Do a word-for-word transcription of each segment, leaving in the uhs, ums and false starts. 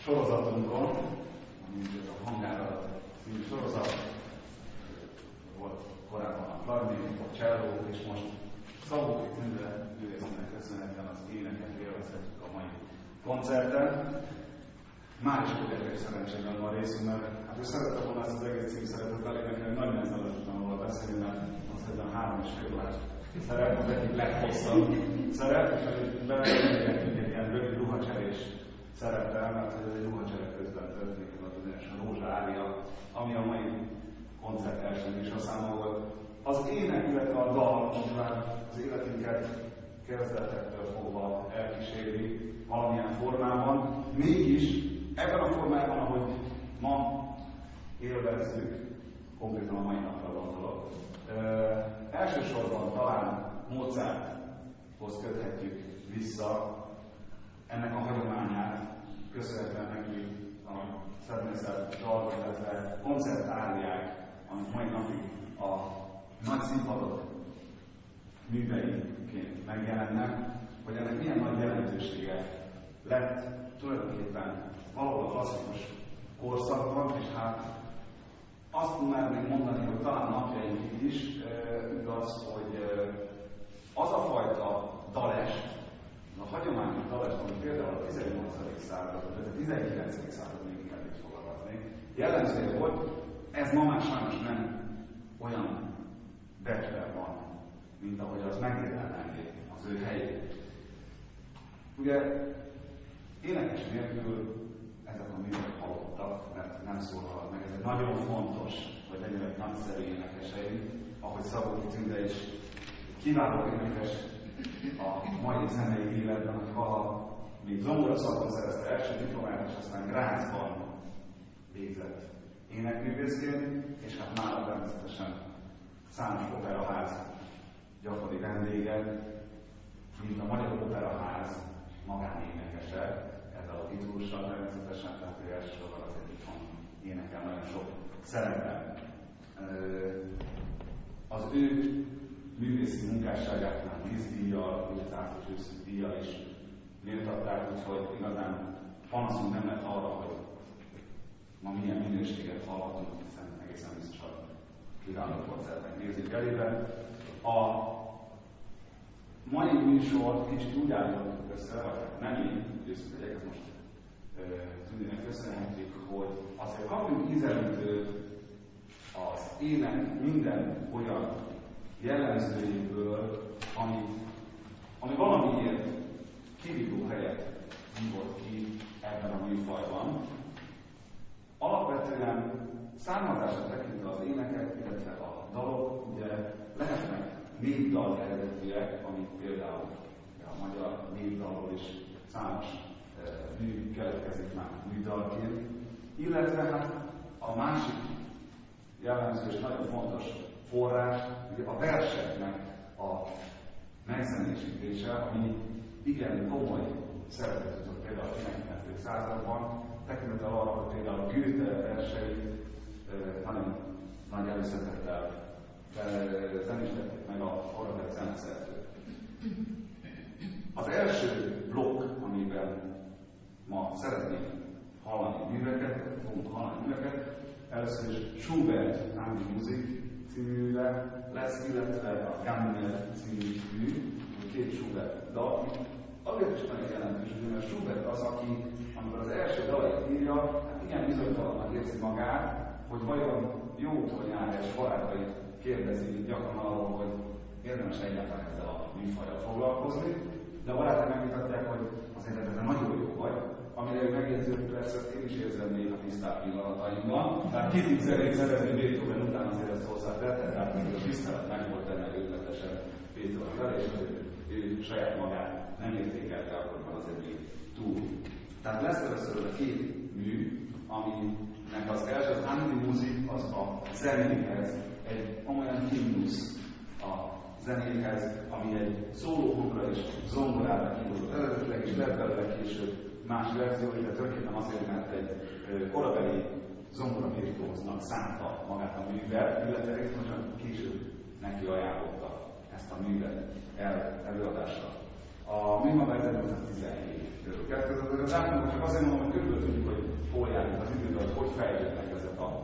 sorozatunkon, ami a Hangára című sorozat, volt korábban a klarinét, a cselló, és most Szabóki Tünde művésznek köszönhetően az éneket élvezhetjük a mai koncerten. Már is érdekes szerencsében van részünk, mert hát ő szerette volna ezt az egész címszeretet elénekelni, hogy nagyon nehezen lehetett volna beszélni, mert azt hiszem három és fél órás szeret, az egyik leghosszabb szeret, és hogy beleélekünk egy ilyen rövid ruhacserés szerettel, mert ez egy ruhacsere közben történik, az ugyanis a Rózsa ária, ami a mai koncert első műsorszáma volt. Az ének, illetve a dal, amivel az életünket kezdetektől fogva elkíséri valamilyen formában, mégis ebben a formában, ahogy ma élvezzük, konkrétan a mai napra gondolok, e, elsősorban talán Mozarthoz köthetjük vissza ennek a hagyományát, köszönhetően neki a szervezett dalok, illetve koncertáriák, amik mai napig a nagy színpadok műveiként megjelennek, hogy ennek milyen nagy jelentősége lett tulajdonképpen valahol a klasszikus korszakban, és hát azt mernék mondani, hogy talán napjainkig is e, igaz, hogy e, az a fajta dalest, a hagyományos dalest, ami például a tizennyolcadik század, vagy a tizenkilencedik század még inkább így fogalmazni, jellemző volt, ez ma már sajnos nem olyan becsben van, mint ahogy az megérdemelné az ő helyét. Ugye énekes nélkül ezek a művek halottak, mert nem szólalnak meg. Ez egy nagyon fontos, hogy legyenek nagyszerű énekeseink, ahogy Szabóki Tünde is kiváló énekes a mai zenei életben, hogy vala még zongora szakon szerezte első diplomát, és aztán Grazban végzett énekművészként, és hát mára természetesen számos operaház gyakori vendége, mint a Magyar Operaház magánénekese, ezzel a titulussal természetesen, tehát ő elsősorban az egyik van énekel nagyon sok szerepben. Az ő művészi munkásságát már díszdíjjal, illetve Ákos díjjal is méltatták, úgyhogy igazán panaszunk nem lett arra, hogy ma milyen minőséget hallhatunk, hiszen egészen biztosan kiváló koncertnek nézzük elébe. A mai műsor kicsit úgy állítottuk össze, vagy nem én, győztük legyek, ezt most e, Tündének köszönhetjük, hogy azért kapjunk ízelítőt az ének minden olyan jellemzőjéből, ami, ami valamiért kivívó helyet hívott ki ebben a műfajban. Alapvetően származásra tekintve az énekek, illetve a dalok, ugye lehetnek népdal eredetűek, amik például a magyar népdalról is számos e, mű keletkezik már műdalként, illetve hát a másik jellemző és nagyon fontos forrás, ugye a verseknek a megzenésítése, ami igen komoly szerepet jutott például a tizenkilencedik században, tekintettel arra, hogy például Goethe verseit e, nagyon nagy előszeretettel zenésítették meg a korabeli zeneszerzők. Az első blokk, amiben ma szeretnénk hallani műveket, fogunk hallani műveket, először is Schubert Andy Music címűre lesz, illetve a Gammer című mű, két Schubert dal. Azért is nagyon jelentős, mert Schubert az, aki, amikor az első dalait írja, hát igen bizonytalannak érzi magát, hogy vajon jó úton jár, és barátait kérdezi gyakran arról, hogy érdemes egyáltalán ezzel a műfajjal foglalkozni, de a barátok megmutatják, hogy azért ebben nagyon jó vagy, amire ő megjegyző, hogy persze én is érzem néha tisztább pillanataimban, tehát ki tud zenét szerezni Beethoven után azért ezt hozzátette, tehát még a tisztelet meg volt benne ötletesen Beethoven-vel, és ő, ő saját magát nem értékelte akkorban azért még túl. Tehát lesz először a két mű, aminek az első, az Andy Music, az a zenéhez egy olyan himnusz a zenéhez, ami egy szólóhangra és zongorára kihozott eredetileg, és lett belőle később más verzió, de tulajdonképpen azért, mert egy korabeli zongoravirtuóznak szánta magát a művet, illetve egyszerűen később neki ajánlotta ezt a művet el, előadásra. A mű maga ezernyolcszáztizenhét körül kezdődött, de az átmondom, csak azért mondom, hogy körülbelül tudjuk, hogy fejlődnek ezek a,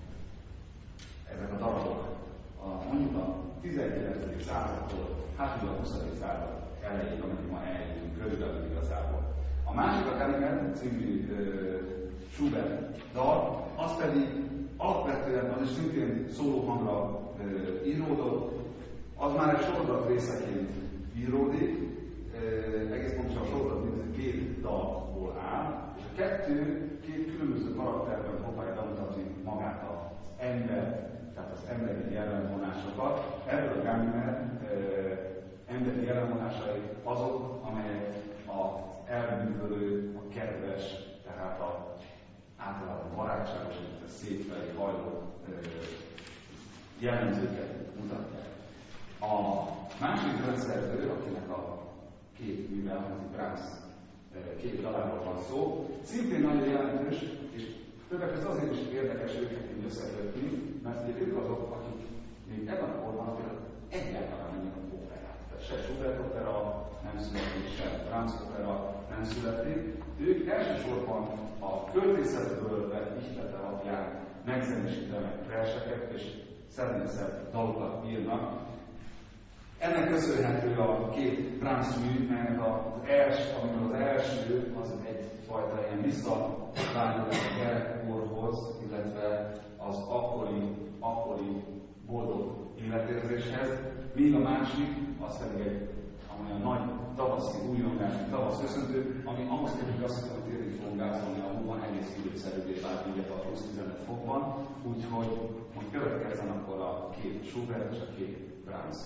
ezek a darabok. A, mondjuk a tizenkilencedik századtól, hát ugye a huszadik század elejéig, amit ma eljutunk, körülbelül igazából. A másik a Ganimede című uh, Schubert dal, az pedig alapvetően, az is szintén szólóhangra uh, íródott, az már egy sorozat részeként íródik, uh, egész pontosan a sorozat két dalból áll, és a kettő, két különböző karakterben próbálja bemutatni magát az ember, tehát az emberi jellemvonásokat. Ebből a Ganimede uh, emberi jellemvonásai azok, amelyek az elbűvölő, a kedves, tehát a általában barátságos, illetve szép felé hajló jellemzőket mutatják. A másik rendszerző, akinek a két művel, az Brahms két daláról van szó, szintén nagyon jelentős, és többek között azért is érdekes őket így összekötni, mert ugye ők azok, akik még ebben a korban egyáltalán nem írnak operát. Tehát se Schubert opera nem születik, se Brahms opera nem születik. Ők elsősorban a költészetből vett ihlet alapján megzenésítenek verseket és szermészet dalokat írnak. Ennek köszönhető a két Brahms mű, mert az első, amikor az első, az egyfajta ilyen visszavágyulás a gyerekkorhoz, illetve az akkori, akkori boldog életérzéshez, míg a másik, az pedig egy amolyan nagy tavaszi újongási tavasz köszöntő, ami ahhoz képest azt hiszem, hogy tényleg fogunk gázolni, a hóban egész időszerűvé vált ugye a plusz tizenöt fokban, úgyhogy most következzen akkor a két Schubert és a két Brahms.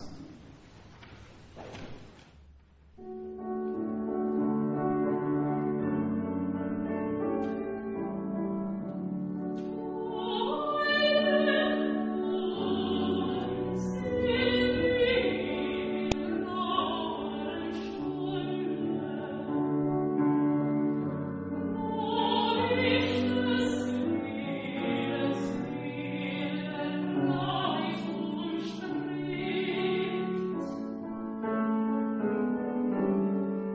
Thank you.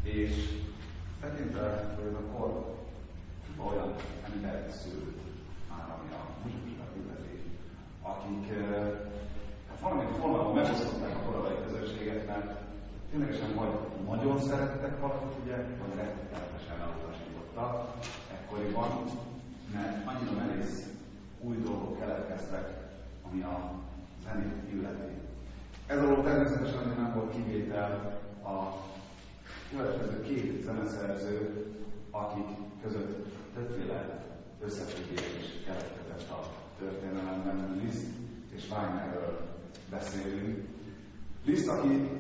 És tekintve, hogy ez a kor olyan ember szült már, ami a muzsikusokat illeti, akik hát valamilyen formában megosztották a korai közösséget, mert ténylegesen vagy nagyon szerettek valakit, ugye, vagy rettenetesen elutasítottak ekkoriban, mert annyira merész új dolgok keletkeztek, ami a zenét illeti. Ez alól természetesen nem volt kivétel a következő két zeneszerző, akik között többféle összefüggés is keletkezett a történelemben. Liszt és Wagnerről beszélünk. Liszt, aki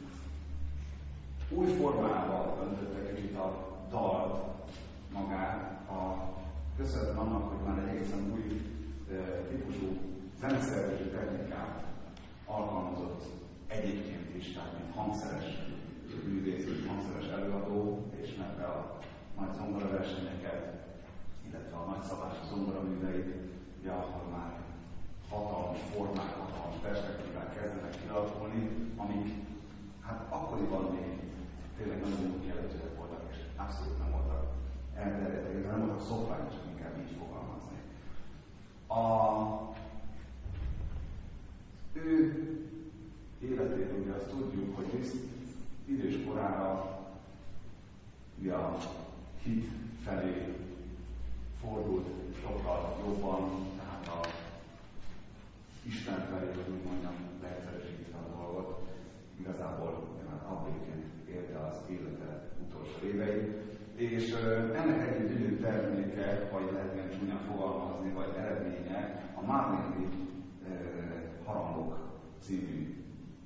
új formával öntötte kicsit a dalt magát, a köszönhetően annak, hogy már egy egészen új e, típusú zeneszerzési technikát alkalmazott egyébként is, tehát mint hangszeres művész, mint hangszeres előadó, és ismerte a nagy zongoraversenyeket, illetve a nagyszabású zongoraműveit, ugye, ahol már hatalmas formák, hatalmas perspektívák kezdenek kialakulni, amik hát akkoriban még tényleg nagyon jelentőek voltak, és abszolút nem voltak elterjedtek, nem voltak szokványos, csak inkább így fogalmazni. A ő életét ugye azt tudjuk, hogy Liszt idős korára ugye a hit felé fordult sokkal jobban, tehát a Isten felé, hogy úgy mondjam, leegyszerűsítve a dolgot. Igazából már abbaként élte az élete utolsó éveit, és uh, ennek egy gyönyörű terméke, vagy lehet ilyen csúnyán fogalmazni, vagy eredménye a Márnédi uh, Harangok című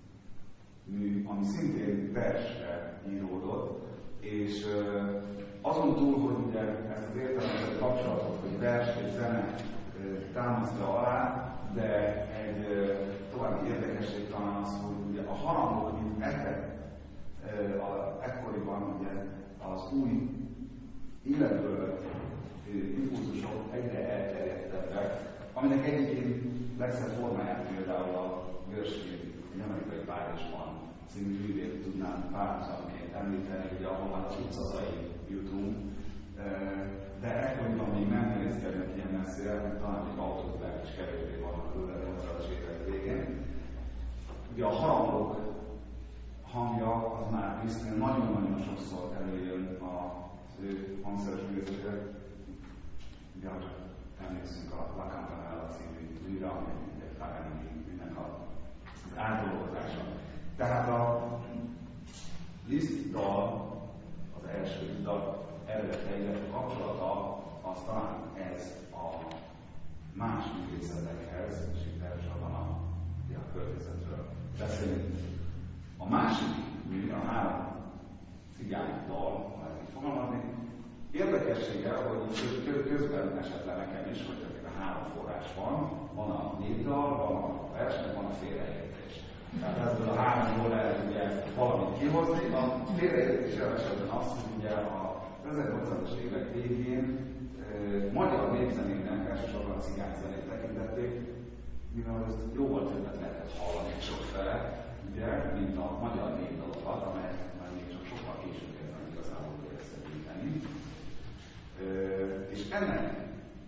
mű, ami szintén versre íródott, és uh, azon túl, hogy ugye ezt az értelmezett kapcsolatot, hogy vers és zene uh, támasztja alá, de egy uh, további érdekesség talán az, hogy ugye a harangok, mint effekt, uh, ekkoriban ugye az új életből impulzusok egyre elterjedtebbek, aminek egyébként legszebb formáját például a Gershwin, egy amerikai Párizsban című művét tudnám párhuzamként említeni, ugye ahol már az utcazai jutunk, de ekkoriban még nem nézkednek ilyen messzire, talán még autókban is kevésbé vannak tőle a nyolcvanas évek végén. Ugye a harangok hangja az már Lisztnél nagyon-nagyon sokszor előjön az ő hangszeres művészetére. Ugye, csak emlékszünk a La Campanella című műre, ami egy Paganini műnek az átdolgozása. Tehát a Liszt dal, az első dal eredeteinek a kapcsolata, az talán ez a más művészetekhez, és itt elsősorban a, a költészetről beszélünk. A másik mű, a három cigány dal, ha ezt így fogalmazni, érdekessége, hogy közben esett le nekem is, hogy a három forrás van, van a népdal, van a vers, van a félreértés. Tehát ebből a háromból lehet ugye valamit kihozni. A félreértés esetben az, hogy ugye a ezernyolcszázas évek végén e, magyar népzenének, elsősorban a cigányzenét tekintették, mivel ezt jóval többet lehetett hallani sokfele, ugye, mint a magyar népdalokat, amelyek már még csak sokkal később kezdve igazából összegyűjteni. E, és ennek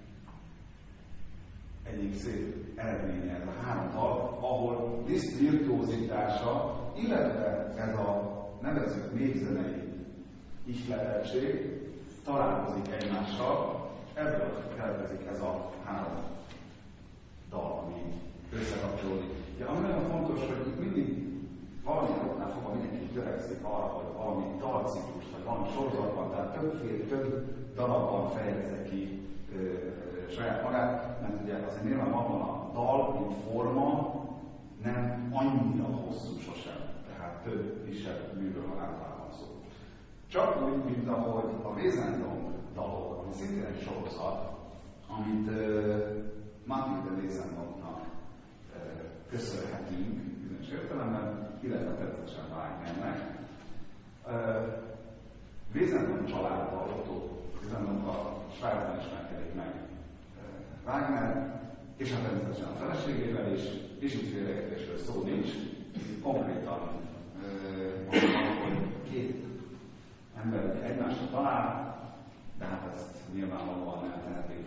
egyik szép eredménye ez a három dal, ahol Liszt virtuózitása, illetve ez a nevezzük népzenei ihletettség találkozik egymással, ebből keletkezik ez a három dal, ami összekapcsolódik. Ja, ami nagyon fontos, hogy itt mindig valamilyen oknál fogva mindenki törekszik arra, hogy valami dalciklus, vagy valami sorozatban, tehát többféle, több darabban fejezze ki ö, ö, saját magát, mert ugye azért nyilvánvalóan a dal, mint forma nem annyira hosszú sosem, tehát több kisebb műről van általában szó. Csak úgy, mint ahogy a Wesendonck dalok, ami szintén egy sorozat, amit uh, Mathilde Wesendoncknak uh, köszönhetünk bizonyos értelemben, illetve természetesen Wagnernek. Uh, Wesendonck családdal, Otto Wesendonck a Svájcban ismerkedik meg uh, Wagner, és hát természetesen a feleségével is, és itt félreértésről szó nincs, konkrétan uh, hogy két ember ugye egymásra talál, de hát ezt nyilvánvalóan nem tehetik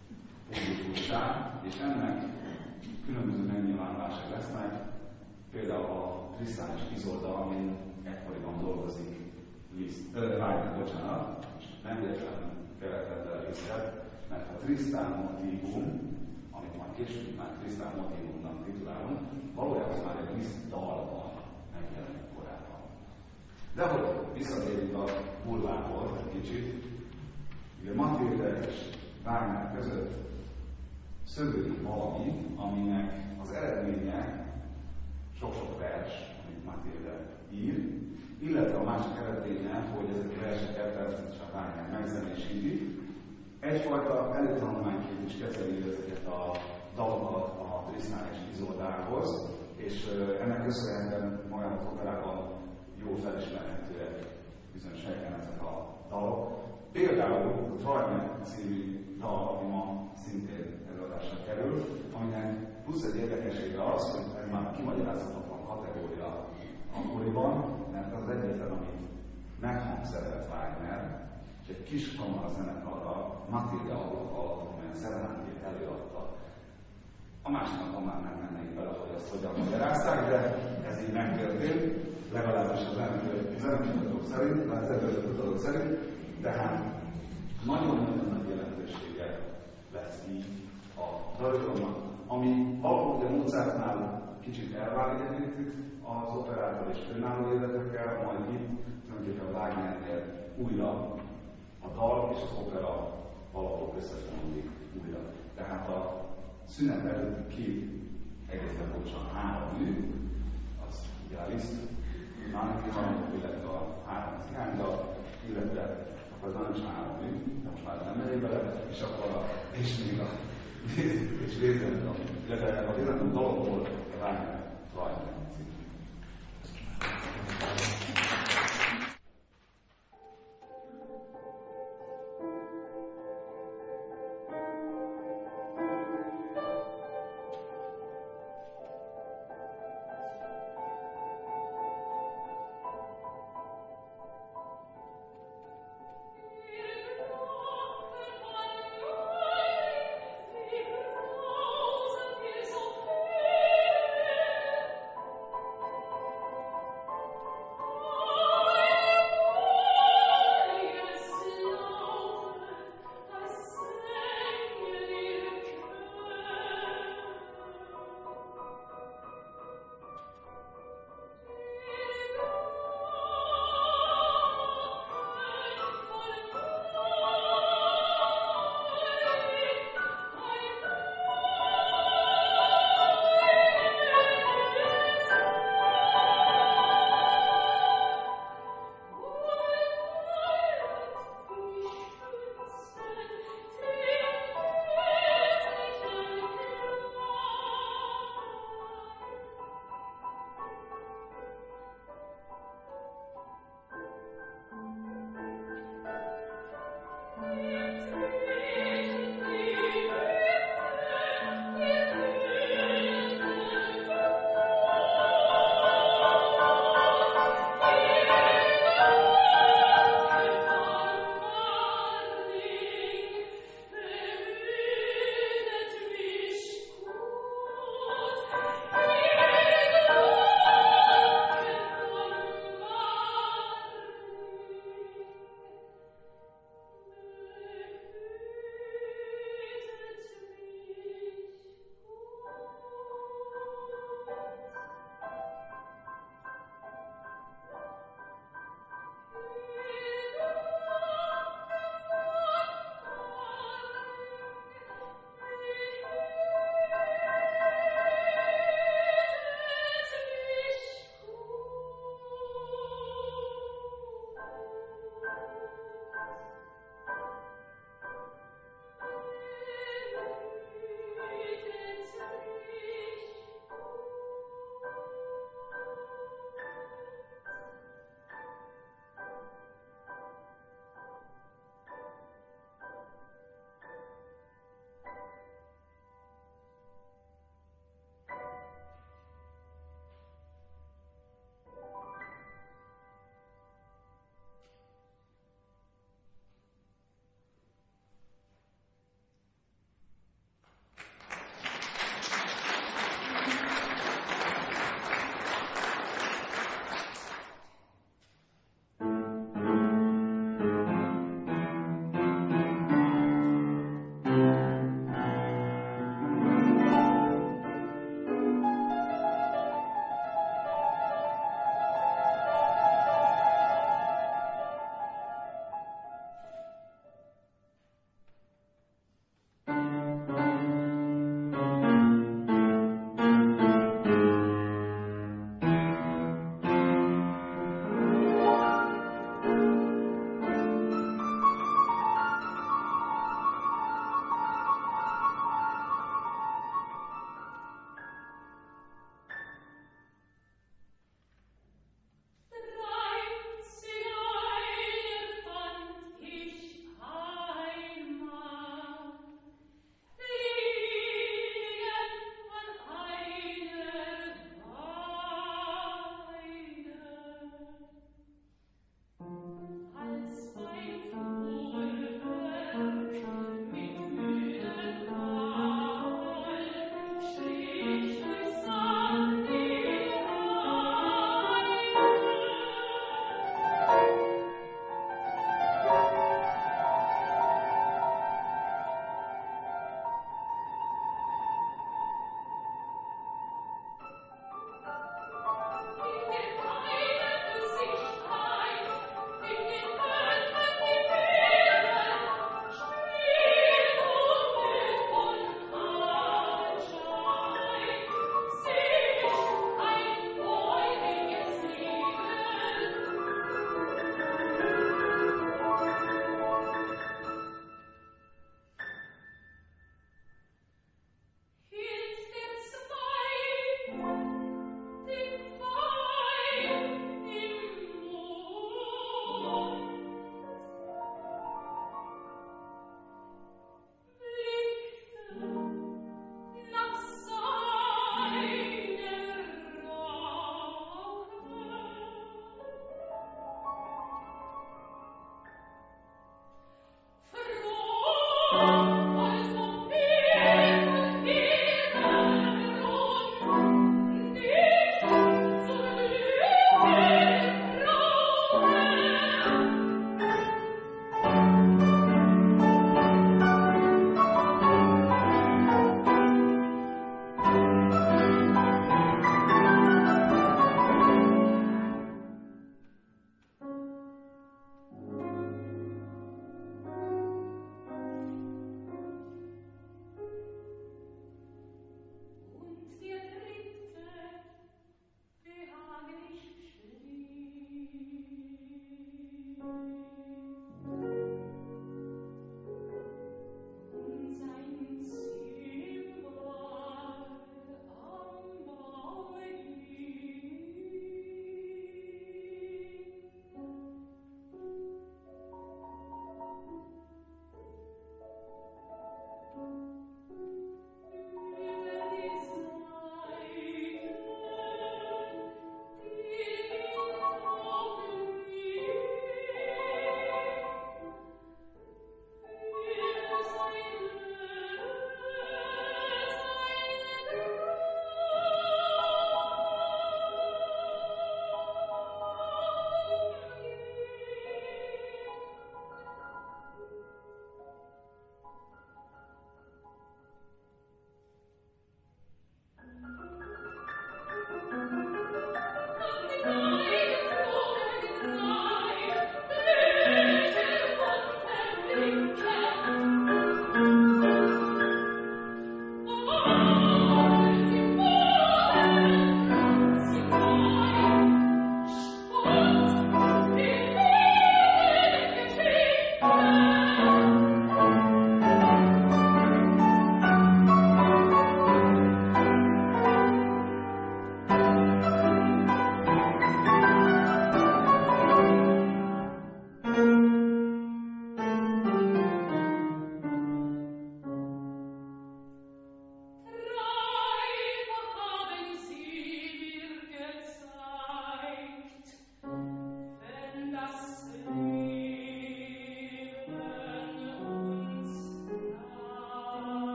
publikussá, és ennek különböző megnyilvánulások lesznek, például a Trisztán és Izolda, amin ekkoriban dolgozik Wagner, bocsánat, és nem véletlenül keletett el részlet, mert a Trisztán motívum, amit majd később már Trisztán motívumnak titulálunk, valójában már egy Liszt dalban megjelenik korábban. De hogy visszatérünk a burlából egy kicsit, ugye Matilde és Wagner között szövődik valami, aminek az eredménye sok-sok vers, amit Matilde ír, illetve a másik eredménye, hogy ezek a verseket természetesen Wagner megzenésíti. Egyfajta előtanulmányként is kezeli ezeket a dalokat a Trisztán és Izoldához, és ennek köszönhetően magában az operában jól felismerhetőek bizonyos helyeken ezek a dalok. Például a Trajne című dal, ami ma szintén előadásra kerül, aminek plusz egy érdekessége az, hogy ez már kimagyarázhatatlan kategória akkoriban, mert az egyetlen, amit meghangszerelt Wagner, és egy kis kamara zenekarra Matilde ablak alatt, amelyen szerelemként előadta. A másik napon már nem mennék bele, hogy azt hogyan magyarázták, de ez így megtörtént, legalábbis a zenekutatók szerint, a zenekutatók szerint, tehát nagyon-nagyon nagy jelentősége lesz így a daloknak, ami valóban a Mozartnál kicsit elválik egyébként az operától és önálló életekkel, majd itt tulajdonképpen Wagnernél újra a dal és az opera valahol összefonódik újra. Tehát a szünet előtti két egészen pontosan három mű, az ugye a Liszt, Mániki hangok, illetve a három cigánydal, illetve akkor az nincs három mű, de most már nem megyek bele, és akkor a, és még a és részben, illetve az életlen dalokból a Wagner Trajne című.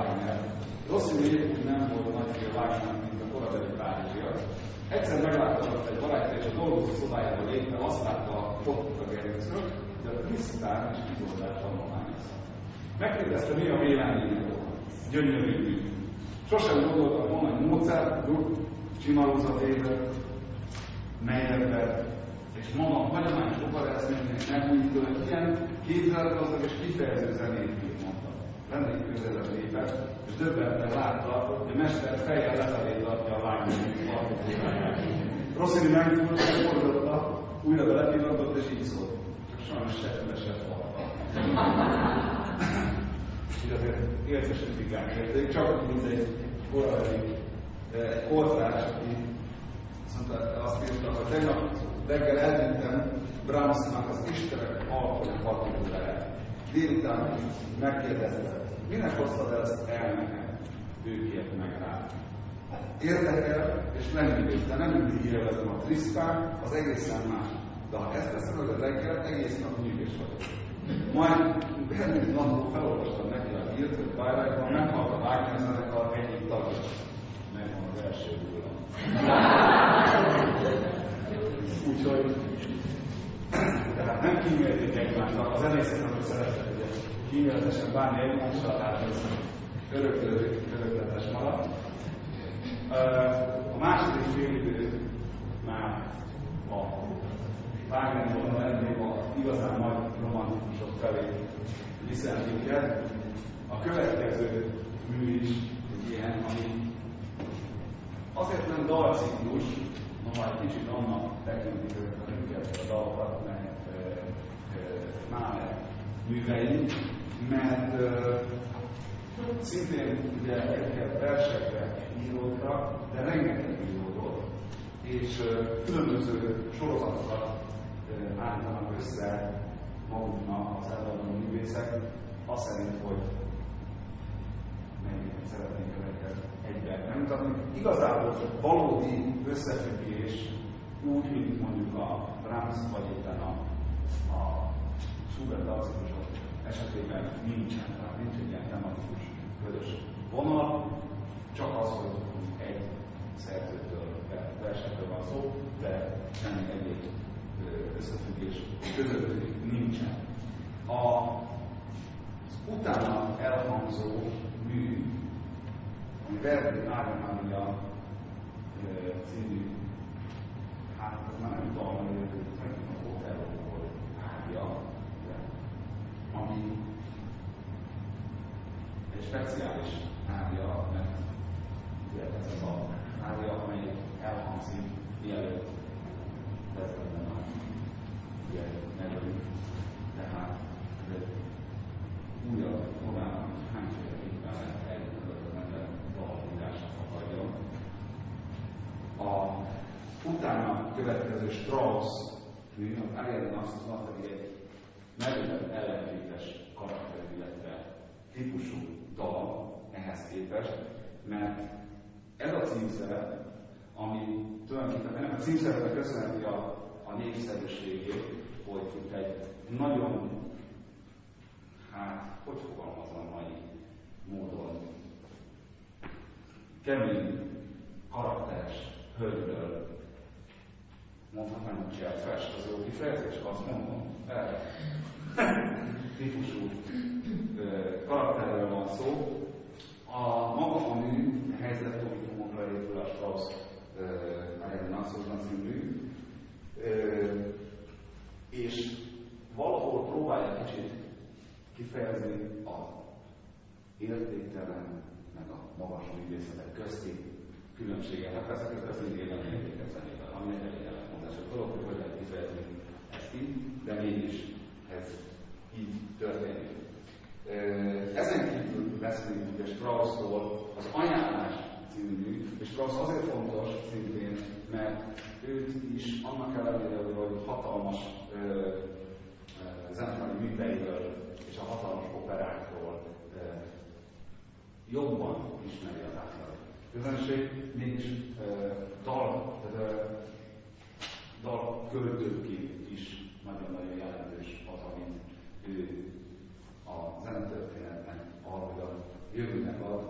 Wagner. Rossini nem volt nagyfél Wagner, mint a korabeli párizsiak. Egyszer meglátott egy barátja, és a dolgozó szobájába lépve azt látta ott a gerincről, de a tisztán és kizoldás tanulmányozta. Megkérdezte, mi a véleménye. Gyönyörű mű. Sosem gondoltam volna, hogy Mozart, Gluck, Csimalózatével, Meyerbeer és maga a hagyományos operászménynek megújító, hogy ilyen képzeletgazdag és kifejező zenét mondta. Vendég közelebb lépett, és döbbenten látta, hogy a mester fejjel lefelé tartja a Wagner partiturát. Rossini megfordult, megfordotta, újra belepillantott, és így szólt. Csak sajnos se esett halta. Így azért értes kritikák érték, csak mint egy korabeli, egy kortárs, aki azt írta, hogy tegnap reggel elvittem Brahmsnak az Istenek alkohol partitúráját. Délután megkérdezte, minek hoztad ezt el nekem? Ő kért meg rá. Érdekel és lendítés, de nem mindig élvezem a trisztán, az egészen más. De ha ezt teszem meg a reggel, egész nap nyűgés vagyok. Majd Berlin napból felolvastam neki a hírt, hogy Bayreuthban meghalt a Wagner zenekar egyik tagja. Megvan az első hullam. Úgyhogy, tehát nem kímélték egymásnak, a zenészeknek, hogy szeretett, ugye kíméletesen bánni egymással, tehát ez örökletes maradt. A második félidő már a Wagner lennék a igazán nagy romantikusok felé viszel minket. A következő mű is egy ilyen, ami azért nem dalciklus, no majd kicsit annak tekintik őket a dalokat, mert Mahler művei, mert szintén ugye ezeket versekre íródtak, de rengeteg íródott, és különböző sorozatokat állítanak össze maguknak az előadó művészek, azt szerint, hogy mennyit szeretnénk ezeket egyben bemutatni. Igazából valódi összefüggés úgy, mint mondjuk a Brahms vagy éppen a, a Schubert dalciklusok esetében nincsen, tehát nincs egy ilyen tematikus közös vonal, csak az, hogy egy szerzőtől, versenytől van szó, de semmi egyéb összefüggés közöttük nincsen. A utána elhangzó mű, ami Verdi Árnyánia című, hát ez már nem tudom, hogy megint a Otello-ból ária, ami egy speciális ária, mert ugye ez az a ária, amely elhangzik mielőtt kezdődben a ugye nevelünk, tehát ez egy újabb fogalma, hogy hányféleképpen lehet eljutni valahívásra fakadjon. A utána következő Strauss mű, az Ariadne az pedig egy merőben ellentétes karakter, illetve típusú dal ehhez képest, mert ez a címszere, ami tulajdonképpen nem a címszeretnek köszönheti a, a népszerűségét, hogy itt egy nagyon, hát, hogy fogalmazom mai módon, kemény, karakteres hölgyről, mondhatnám, hogy cselfes, az jó kifejezés, azt mondom, erre típusú karakterről van szó. A maga a mű helyzetkomikumokra épül a Strauss Ariadne Naxosban című, és valahol próbálja kicsit kifejezni a értéktelen, meg a magas művészetek közti különbséget. Hát persze közben ezt mindig nem értéket zenével, ami egy elég ellentmondás. A dolog, hogy lehet kifejezni ezt így, de mégis ez így történik. Ezen kívül beszélünk ugye Strauss-tól az Ajánlás című mű, és Strauss azért fontos szintén, mert őt is annak ellenére, hogy hatalmas zenekari műveiről és a hatalmas operákról ö, jobban ismeri az átlag közönség, mégis ö, dal, ö, dal költőként is nagyon-nagyon jelentős az, amit ő a zenetörténetben, ahogy a jövőnek ad,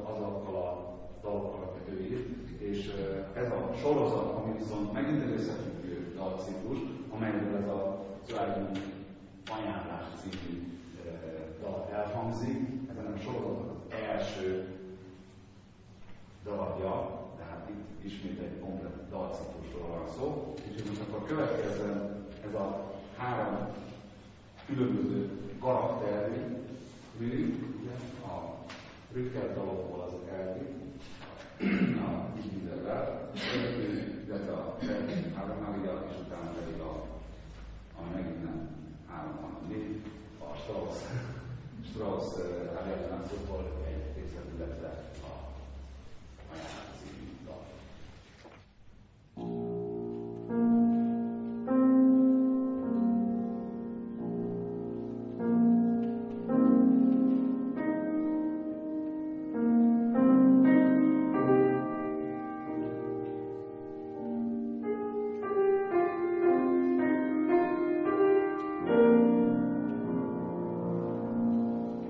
dalokat, amit ő írt, és ez a sorozat, ami viszont megint egy összefüggő dalciklus, amelyben ez a Szövágyunk Ajánlás című dal elhangzik, ezen a sorozatnak az első darabja, tehát itt ismét egy komplet dalciklusról van szó, és most akkor következzen ez a három különböző karakterű mű, a Rücker dalokból az első, a Kis-Vizerrel, illetve a Három és utána pedig a, ami megint nem három, hanem négy, a Strauss, Strauss Ariadnán szokol egy részlet, illetve a Ajánlás című dal.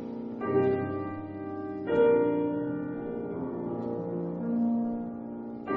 Thank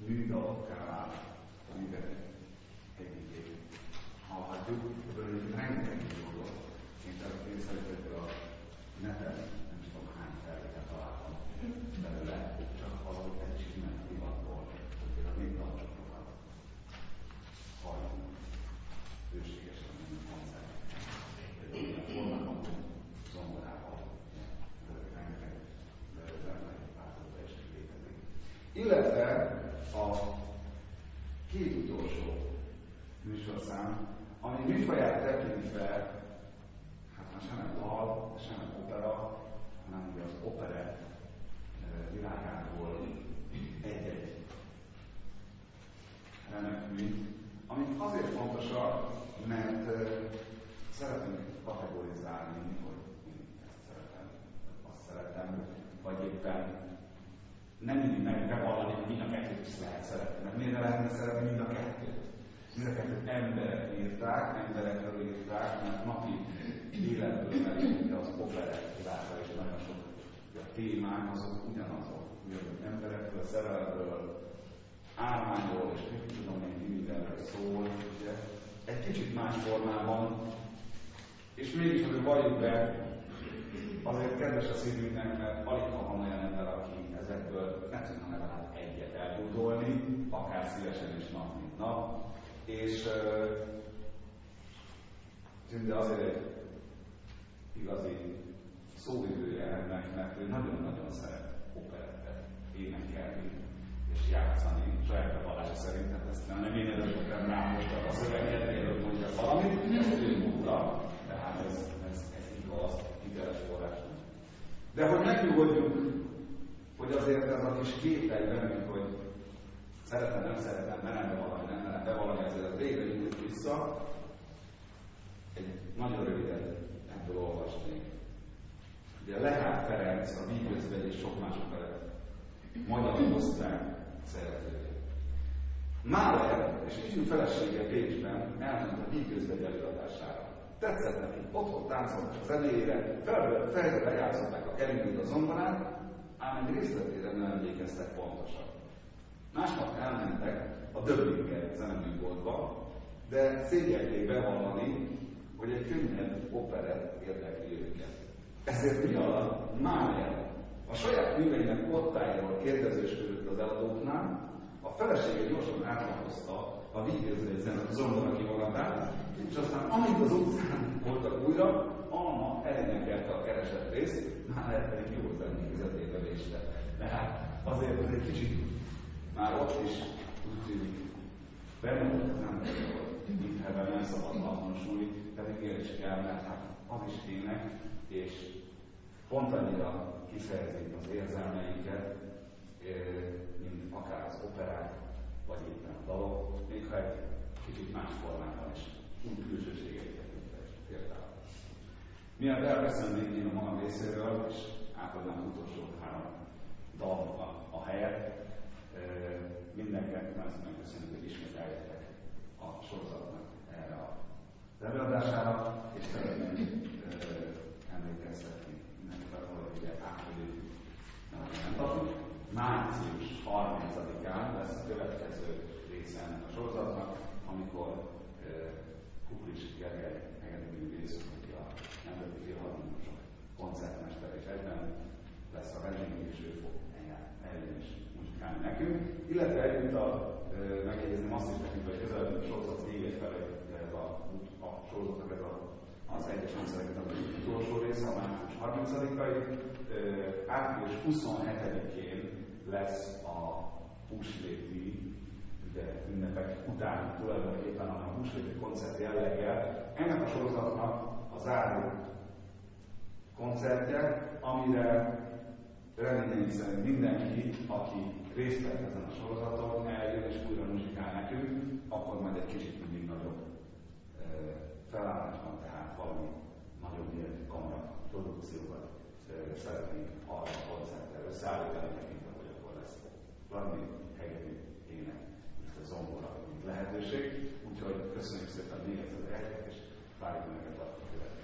műdalokká vált a művek egyikét. Hallhatjuk, ebből rengeteg dolgot. Én szerintem a neten nem tudom hány felvételt találtam belőle, csak valahogy egy is innen divatból, hogy a népdalcsokat halljuk őségesen, mint koncert. Volna zongorával, rengeteg zenei változata is létezik. Illetve a két utolsó műsorszám, ami műfaját tekintve, hát már sem egy dal, sem egy opera, hanem ugye az operett világából egy-egy remek mű, amik azért fontosak, mert szeretnénk kategorizálni, hogy én ezt szeretem, azt szeretem, vagy éppen nem mindig meg bevallani, hogy mind a kettőt is lehet szeretni. Mert miért ne lehetne szeretni mind a kettőt? Mind a kettőt emberek írták, emberekről írták, mert napi életből merülünk, az operett világra is nagyon sok a témák, azok ugyanazok. Ugyanazok emberekről, szerelről, álmányról, és mit tudom én, mindenről szól, ugye? Egy kicsit más formában, és mégis azért valljuk be, azért kedves a szívünknek, mert alig ha van olyan ember, aki ezekből nem tudna legalább egyet elbúdolni, akár szívesen is nap, mint nap, és de azért egy igazi szóvivője ennek, mert ő nagyon-nagyon szeret operettet énekelni és játszani, saját bevallása szerint, tehát ezt nem én erősítem rá most a szöveget, mielőtt mondja valamit, ezt ő mondta, tehát ez, ez, ez igaz, hiteles forrás. De hogy megnyugodjunk, hogy azért ez a kis kételj bennünk, hogy szeretem, nem szeretem, merem bevallani, nem merem bevallani, ezért végre jutunk vissza, egy nagyon röviden ebből olvasnék. Ugye Lehár Ferenc, a Vígözvegy és sok mások felett magyar osztály szerzője. Mahler és ifjú felesége Bécsben elment a Vígözvegy előadására. Tetszett neki, otthon táncoltak a zenéjére, fejre lejátszották a keringőt, a zongorát, ám egy részletére nem emlékeztek pontosan. Másnap elmentek a Döblinger zeneműboltba, de szégyelték bevallani, hogy egy könnyed operett érdekli őket. Ezért mi alatt Mahler a saját műveinek kottáiról kérdezősködött az eladóknál, a felesége gyorsan átlapozta a Vígözvegy zongora kivonatát, és aztán amint az utcán voltak újra, Alma elénekelte a keresett részt, Mahler pedig jó zenékezetébe véste. Tehát azért ez egy kicsit már ott is úgy tűnik, benne volt az ember, hogy mit ebben nem szabad azonosulni, pedig miért is kell, mert hát az is ének, és pont annyira kifejezik az érzelmeinket, mint akár az operák, vagy éppen a dalok, még ha egy kicsit más formában is, úgy külsőségeiket, mint például. Miért elköszönnék én a magam részéről, és átadnám utolsó három dalnak a, a helyet, mindenkinek nagyon megköszönjük, hogy ismét eljöttek a sorozatnak erre az előadására, és szeretném emlékeztetni mindenkivel, hogy ugye április nem tartunk. Március harmincadikán lesz a következő része ennek a sorozatnak, amikor Kuklics Gergely engedművész, aki a Nemzeti Filharmonikusok koncertmester és egyben lesz a vendégünk, és ő fog eljönni és muzsikálni nekünk. Illetve együtt a, megjegyezném azt is nekünk, hogy közelebb a sorozat végét felé ez a, a sorozatnak ez a, az egyes rendszereket az utolsó része, a március harmincadikai. április huszonhetedikén lesz a húsvéti ünnepek után tulajdonképpen a húsvéti koncert jelleggel. Ennek a sorozatnak a záró koncertje, amire reményeim szerint mindenki, aki részt vett ezen a sorozaton, eljön és újra muzsikál nekünk, akkor majd egy kicsit mindig nagyobb e, felállásban, tehát valami nagyobb méretű kamera produkciókat e, szeretnénk arra a koncertre összeállítani, tekintve, hogy akkor lesz valami hegedű ének, mint a zongora, mint lehetőség. Úgyhogy köszönjük szépen még egyszer a helyet, és várjuk önöket a következő.